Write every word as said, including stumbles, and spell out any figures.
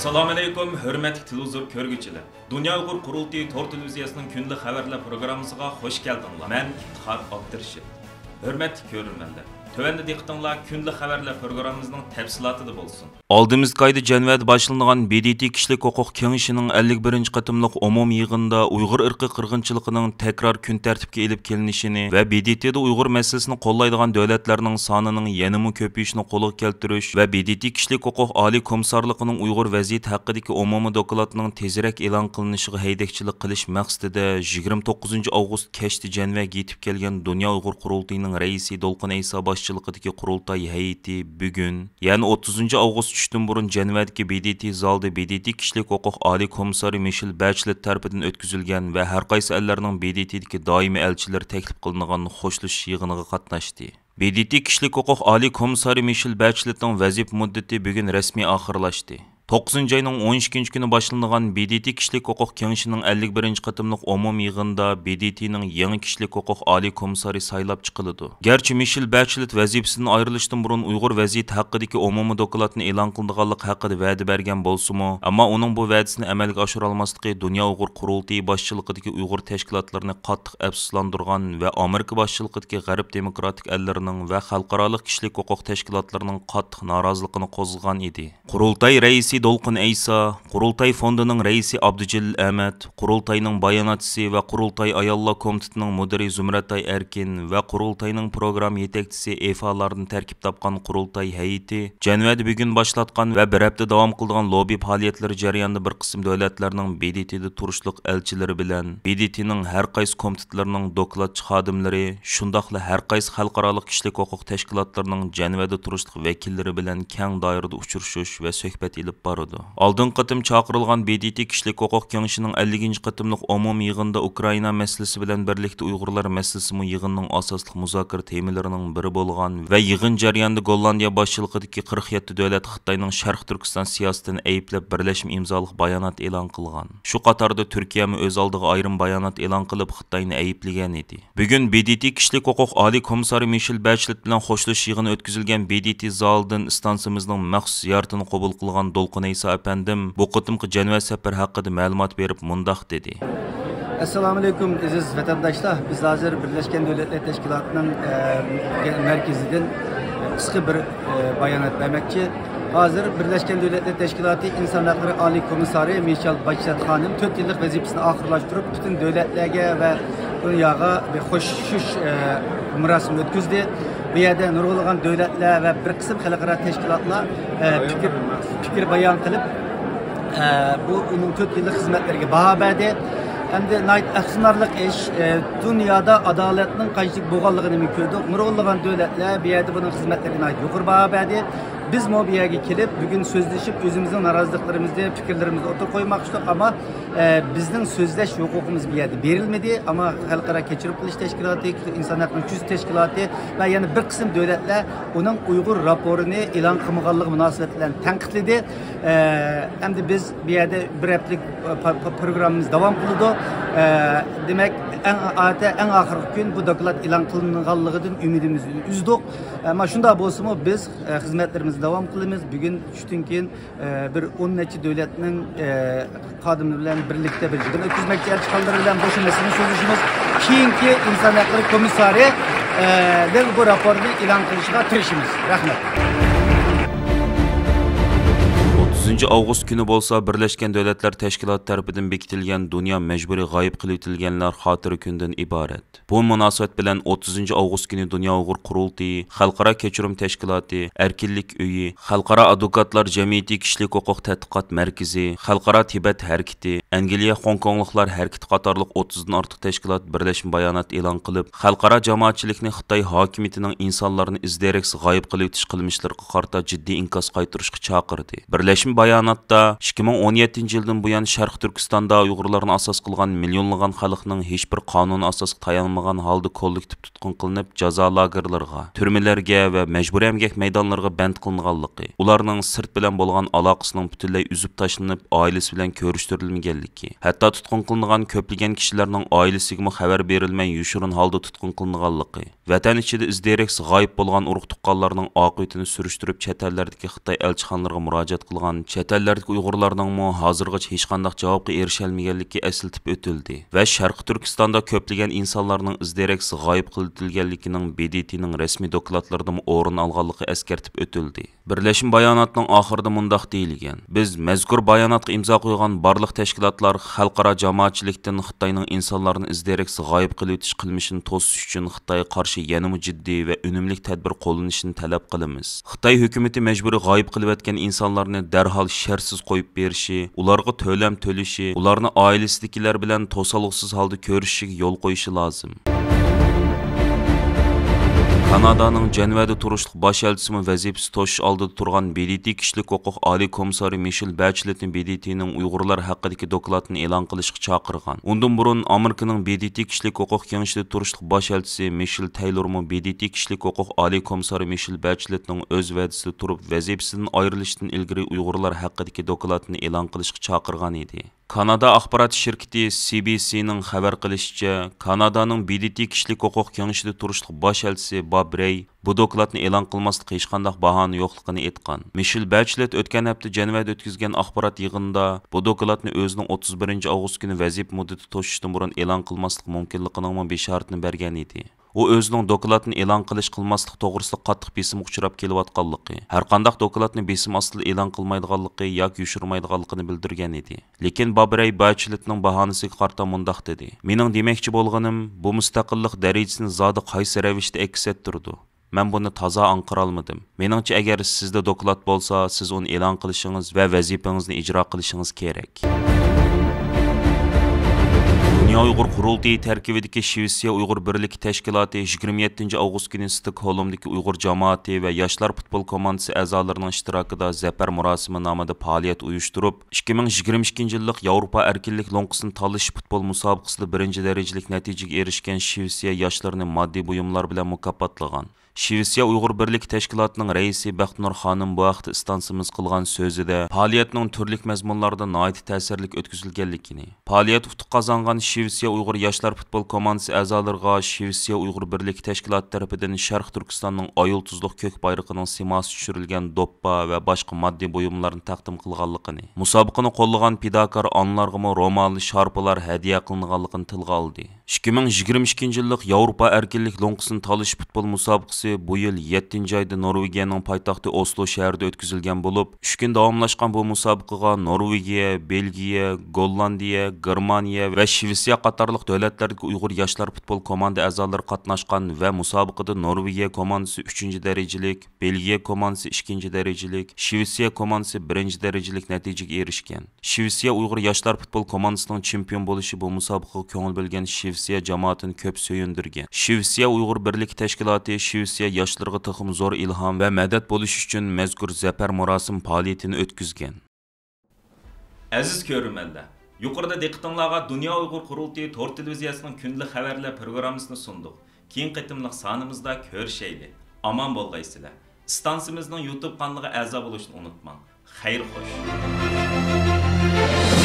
Assalamu alaykum, hörmətli televizor görgüçülər. Dünya Uyğur Qurultayı Tor televiziyasının günlük xəbərlər proqramımıza xoş gəldinizlər. Mən İftixar Abdurşid. Hörmətli görürmənlər. Tövəndə diqqətinizlər günlük xəbərlər proqramımızın təfsilatı bolsun. Aldığımız qayda Cənvədə başlanğan B D T kişilik hüquq kengişinin ellik birinci qatımlıq umum yığında Uyğur irqi qırğınçılığının təkrar gün tərtibə elib kelinişini və B D T'də Uyğur məsələsini qollaydigan dövlətlərinin sanının yanımı köpüyüşünü qoluğa keltiriş və B D T kişilik hüquq Ali Komissarlığının Uyğur vəziyyəti haqqındakı umumi dokladının tezirək elan qilinishiga haydakchilik qilish maqsadida yigirma to'qqizinchi avgust kechda Janvaga yetib kelgan Dünya Uyğur Qurultayining raisi Dolqin Aysa boshchiligidagi qurultay hay'ati bugun, ya'ni o'ttizinchi avgust tushdan burun Janvadagi B D T zalida B D T kişilik hüquq Ali Komissari Michel Bachelet tarafidan o'tkazilgan va har qaysi ellarning B D T'dagi doimiy elchilari taklif qilingan xo'shlashish yig'iniga qatnashdi. B D T kişilik hüquq Ali Komissari Michel Bacheletning vazifa muddati bugun rasmiy oxirlashdi. to'qqizinchi ayning o'n ikkinchi kuni boshlangan B D T kişilik hüquq kengashining ellik birinchi qatimliq umum yig'inida B D T'ning yangi kişilik hüquq Ali komissari saylab chiqiladi. Gerçi Michel Bachelet vazifasidan ayrilishdan burun Uyg'ur vaziyati haqidagi umumiy dokladni e'lon qilganlik haqida va'da bergan bo'lsa-mu, ammo uning bu va'dasini amalga oshira olmasligi Dünya Uyghur Qurultayi boshchiligidagi Uyg'ur tashkilotlarini qattiq afsuslantirgan va Amerika boshchiligidagi G'arb demokratik ellarining va xalqaro kişilik hüquq tashkilotlarining qattiq noroziligini qo'zg'agan edi. Qurultay raisi Dolqin Aysa, Qurultay fondining raisi Abdujalil Ahmad, Qurultayning bayonotchisi va Qurultay ayollar komitetining mudiri Zumratay Erkin va Qurultayning program yetakchisi Efalardan tarkib topgan Qurultay hay'ati Janvada bugun boshlatgan va bir hafta davom qilgan lobby faoliyatlari jarayonida bir qism davlatlarning B D T'da turishliq elchilari bilan B D T'ning har qaysi komitetlarining dokladchi xodimlari, shundaqla har qaysi xalqaro kishilik huquq tashkilotlarining Janvada turishliq vakillari bilan keng doirada uchrashish va suhbat ilib barıdı. Aldın qatım çağırılgan B D T kişilik hüquq kengashining elliginchi qatimliq umum yig'inda Ukraina meselesi bilan birlikda Uyg'urlar meselesi mu yig'inning asosli muzokara temalarining biri bo'lgan va yig'in jarayonida Gollandiya boshchiligidagi qirq yetti davlat Xitoyning Sharq Turkiston siyosatini ayblab birlashma imzoliq bayonot e'lon qilgan. Shu qatorda Turkiya mu o'z oldiga ayrim bayonot e'lon qilib Xitoyni ayblagan edi. Bugun B D T kişilik hüquq Ali komissari Michel Bachelet bilan xo'shlash yig'ini o'tkazilgan B D T zalidan stansimizning maxsus ziyoratini qabul qilgan Dolqin Aysa efendim bu qıtımqı Janva safar haqqında ma'lumot berib mundaq dedi. Assalamu alaykum aziz vatandaşlar. Biz hozir Birleşken Devletler Teşkilatı'nın e, merkezinden qisqa bir e, bayonot vermekçi. Hozir Birleşken Devletler Teşkilatı İnsan Hakları Ali Komissari Michel Bachelet Hanım dört yıllık vazifasini oxirlashtirib bütün devletlerge ve dunyoga bir xo'shish e, murosimi o'tkazdi. Bu yerda nurg'ulg'an davlatlar va bir qism xalqaro tashkilotlar e, fikr fikr bayon qilib e, bu uning to'rt yillik xizmatlariga baho berdi. Endi afsuslanarli ish e, dunyoda adolatning qanchalik bo'lganligini ko'rdik. Nurg'ulg'an davlatlar bu yerda buning xizmatlariga yuqori baho berdi. Biz bu yerga kelib bugun so'zlashib o'zimizning noroziliklarimizni, fikrlarimizni o'tirib qo'ymoqchidik, ammo e, bizning so'zlash huquqimiz bu yerda berilmadi. Ammo xalqaro kechirim qilish tashkiloti, inson huquqlari kuzash tashkiloti va yana bir qism davlatlar uning Uyg'ur raporini e'lon qilmaganligi munosabati bilan tanqidladi. E, endi biz bu yerda bir haftalik programmamiz davom qiladi. E, demak, eng ata eng oxirgi kun bu doklad e'lon qilinganligidan umidimizni uzdik. Ammo shunday bo'lsa-mu biz e, xizmatlarimizni davom qilamiz. Bugun tushdan keyin e, bir o'n necha davlatning e, xodimlari bilan birlikda bir yig'in o'tkazmoqchi, elchilar bilan bu masalani so'zlashimiz. Keyingi inson huquqlari komissari e, bu raporni e'lon qilishga tirishimiz. Rahmat. o'ttizinchi avgust kuni bo'lsa Birleşken Devletler Teşkilatı tarafidan bekitilgan Dünya Mecburi G'oyib qilib etilganlar xotira kunidan iborat. Bu munosabat bilan o'ttizinchi avgust kuni Dünya Uyghur Qurultayi, Xalqaro kechirim tashkiloti, Erkinlik uyi, Xalqaro advokatlar jamiyati kishilik huquq tadqiqot markazi, Xalqaro Tibet harakati, Angliya Hong Kongliklar harakati qatorliq o'ttizdan ortiq tashkilot birlashma bayonot e'lon qilib, xalqaro jamoatchilikni Xitoy hokimiyatining insonlarni izdareksiz g'oyib qilib etish qilmishlariga qarata jiddiy inkas qaytarishga chaqirdi. Birlashma bayonotda ikki ming o'n yettinchi yildan buyon Sharq Turkistonda Uyg'urlarni asos qilgan millionlagan xalqning hech bir qonun asosiga tayanmagan holda kollektiv tutqun qilinib, jazo lagerlariga, turmalarga va majburiy emgak maydonlariga band qilinganligi, ularning sirt bilan bo'lgan aloqasining butunlay uzib tashlanib, oilasi bilan ko'rishtirilmaganligi, hatto tutqun qilingan ko'plagan kishilarning oilasiga xabar berilmay yushurin holda tutqun qilinganligi, vatan ichida izdereksiz g'oyib bo'lgan urug' tuqqanlarning oqibatini surishtirib chet ellardagi Xitoy elchixonalariga murojaat qilgan chet ellardagi Uyg'urlarningmi hozirgacha hech qanday javobga erisholmaganligi eslatib o'tildi va Sharqi Turkistonda ko'plagan insonlarning izderaksiz g'oyib qilinganligining B D T'ning rasmiy dokladlarida o'rin olganligi eskartib o'tildi. Birlashma bayonotining oxirida mundaq deyilgan: Biz mazkur bayonotga imzo qo'ygan barliq tashkilotlar xalqaro jamoatchilikdan Xitoyning insonlarni izderaksiz g'oyib qilib o'tish qilmishini to'sish uchun Xitoyga qarshi yanada jiddiy va unumli tadbir qo'llanishini talab qilamiz. Xitoy hukumatı majburiy g'oyib qilib o'tgan insonlarni darhol shartsiz qo'yib berishi, ularga to'lam to'lishi, ularni oilasidagilar bilan to'solg'usiz holda ko'rishishiga yo'l qo'yishi lozim. Kanadaning Jenevada turishliq bosh elchisi vazifasi to'sish oldida turgan B D T kishilik huquq oliy komissari Michelle Bachelet'ning B D T'ning Uyg'urlar haqidagi dokladini e'lon qilishga chaqirgan. Undan burun Amerikaning B D T kishilik huquq kengashida turishliq bosh elchisi Michelle Taylor'mu B D T kishilik huquq oliy komissari Michelle Bachelet'ning o'z va'dasida turib vazifasidan ayrilishdan ilgari Uyg'urlar haqidagi dokladini e'lon qilishga chaqirgan edi. Kanada axborot shirkati C B C'ning xabar qilishicha, Kanadaning B D T kishilik huquq kengashida turishliq bosh elchisi Bob Ray bu dokladni e'lon qilmaslikqa hech qanday bahona yo'qligini aytgan. Michelle Bachelet o'tgan hafta Jenevada o'tkazgan axborot yig'inida bu dokladni o'zining o'ttiz birinchi avgust kuni vazifa muddati to'shishdan burun e'lon qilmaslik mumkinligining bishoratini bergan edi. U o'zining dokladini e'lon qilish qilmaslik to'g'risida qattiq besim uchrab kelayotganligi, har qanday dokladni besim ostida e'lon qilmaydiganligi yoki yushirmaydiganligini bildirgan edi. Lekin Bob Ray Bachelet'ning bahonasiga qarta mundaq dedi: "Mening demoqchi bo'lganim, bu mustaqillik darajasini zodi qaysi ravishda aks ettirdi. Men buni toza anqira olmadim. Meningcha agar sizda doklad bo'lsa, siz uni e'lon qilishingiz va vazifangizni ijro qilishingiz kerak." Dünya Uyghur Qurultayı tarkibidagi Shvetsiya Uyg'ur birligi tashkiloti yigirma yettinchi avgust kuni Stokholmdagi Uyg'ur jamoati va yoshlar futbol komandasi a'zolarining ishtirokida Zafar murosimi nomida faoliyat uyushtirib, ikki ming yigirma ikkinchi yillik Yevropa erkinlik lo'nqisini tanlash futbol musobaqasida birinchi darajalik natijaga erishgan Shvetsiya yoshlarini moddiy buyumlar bilan mukofotlagan. Shvetsiya Uyg'ur birligi tashkilotining raisi Baxtnur xonim bu vaqtda istansimiz qilgan so'zida faoliyatning turli mazmunlarida nihoyat ta'sirli o'tkazilganligini, faoliyat utuq qozongan Shvetsiya Uyg'ur yoshlar futbol komandasi a'zolariga Shvetsiya Uyg'ur birligi tashkiloti tomonidan Sharq Turkistonning oyultuzliq ko'k bayroqining simosi tushirilgan doppa va boshqa moddiy buyumlarni taqdim qilganligini, musobaqani qo'llagan fidokor onlarga ro'molli sharpalar hadya qilinganligini tilga oldi. ikki ming yigirma ikkinchi yillik Yevropa erkinlik lo'nqisini tanlash futbol musobaqasi bu yil yettinchi oyda Norvegiyaning poytaxti Oslo shahrida o'tkazilgan bo'lib, uch kun davomlashgan bu musobaqaga Norvegiya, Belgiya, Gollandiya, Germaniya va Shvetsiya qatorliq davlatlardagi Uyg'ur yoshlar futbol komanda a'zolari qatnashgan va musobaqada Norvegiya komandasi uchinchi darajalik, Belgiya komandasi ikkinchi darajalik, Shvetsiya komandasi birinchi darajalik natijaga erishgan. Shvetsiya Uyg'ur yoshlar futbol komandasining chempion bo'lishi bu musobaqaga ko'ngil bo'lgan Shvetsiya jamoatini ko'p so'yindirgan. Shvetsiya Uyg'ur birligi tashkiloti Shvetsiya yoshlarga to'xim zo'r ilhom va madad bo'lish uchun mazkur zafar murosim faoliyatini o'tkazgan. Aziz ko'ruvchilar, yuqorida diqqatingizga Dunyo Uyg'ur Qurultayı to'rt televiziyasining kunlik xabarlar programmasini sundik. Keyin qitimliq sonimizda ko'rishaylik. Aman bo'lgaysizlar. Stansimizning YouTube kanaliga a'zo bo'lishni unutmang. Xayr xo'sh.